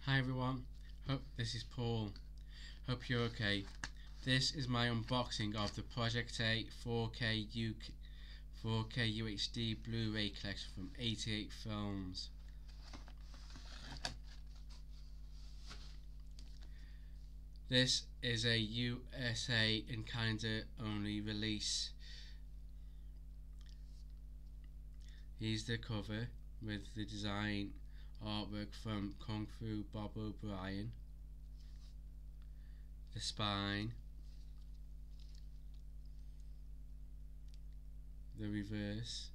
Hi everyone, hope this is Paul. Hope you're okay. This is my unboxing of the Project A 4K UHD Blu-ray collection from 88 Films. This is a USA and Canada only release. Here's the cover with the design artwork from Kung Fu Bob O'Brien. The spine, the reverse.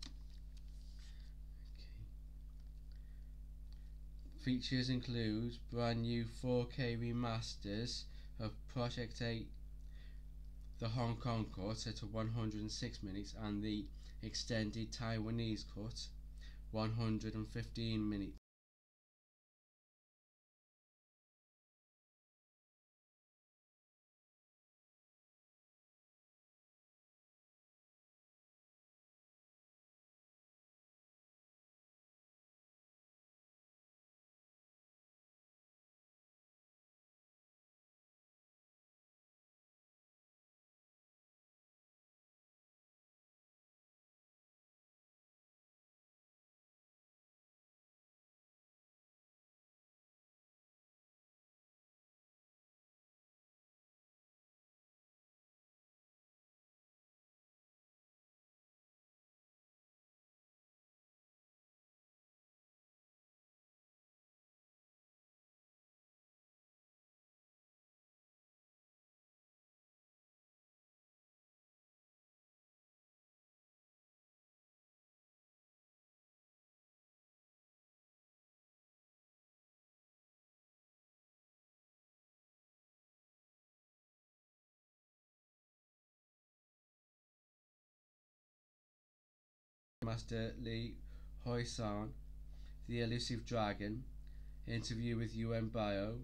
Features include brand new 4K remasters of Project 8, the Hong Kong cut at 106 minutes and the extended Taiwanese cut 115 minutes. Master Lee Hoi-san, The Elusive Dragon, Interview with Yuen Bio,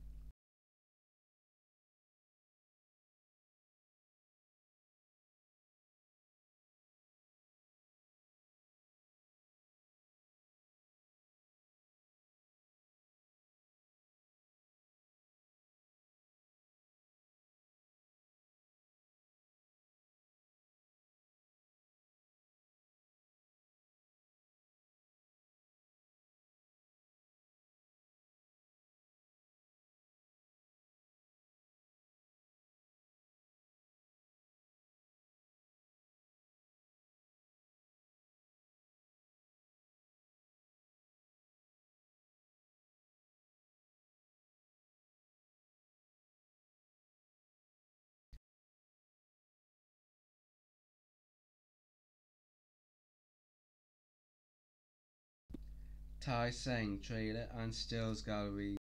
Tai Seng trailer and stills gallery.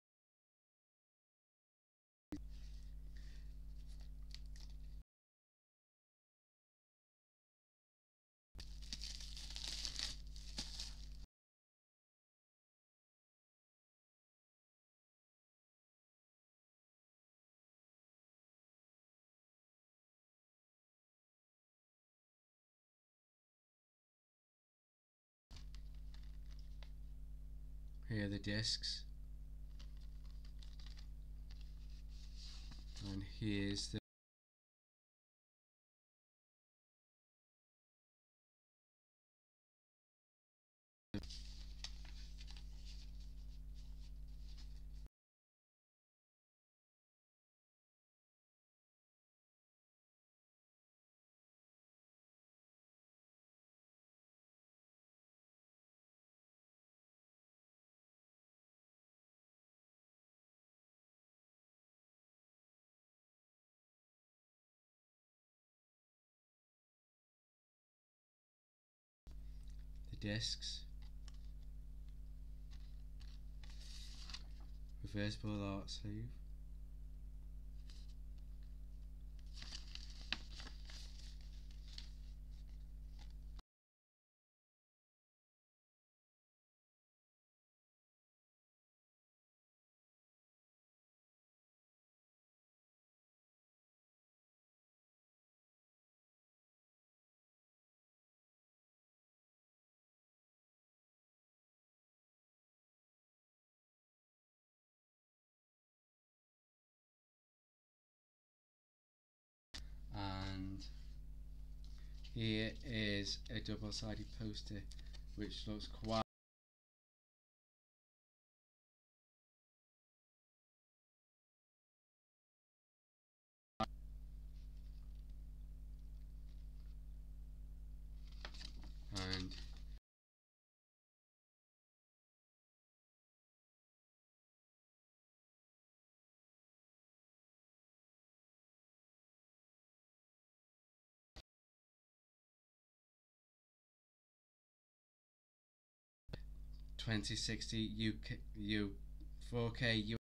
Here are the discs, and here's the discs, reversible art sleeve, Here is a double-sided poster which looks quite and 2060 UK 4K